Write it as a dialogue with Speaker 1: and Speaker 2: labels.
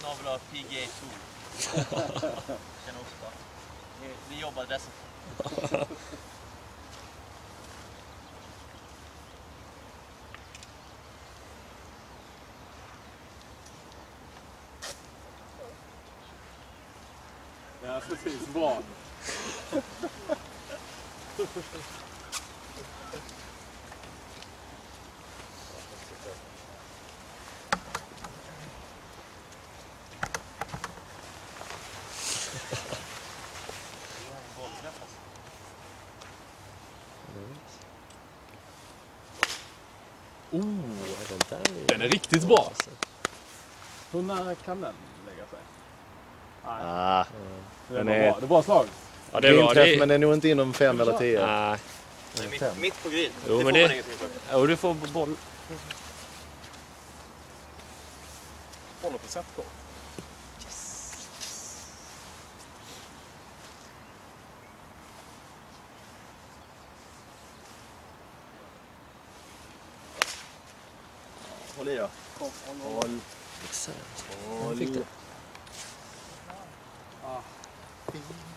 Speaker 1: @PGA2. Kan också vara. Vi jobbar adressen.
Speaker 2: Ja, precis. Bra. Den är riktigt bra. Hur nära kan den lägga sig?
Speaker 3: Ah,
Speaker 2: Det är bra. Det är bra slag.
Speaker 3: Ja, det är bra. Träff, men det är nog inte inom 5 eller 10.
Speaker 1: Nej. Mitt på green.
Speaker 3: Jo,
Speaker 1: det
Speaker 3: men
Speaker 1: får
Speaker 3: det...
Speaker 1: man ingenting för.
Speaker 3: Jo, du får boll.
Speaker 2: Håller på sättkort.
Speaker 1: Håll i då.
Speaker 2: Håll.
Speaker 3: Exakt. Jag fick det.
Speaker 2: Ah.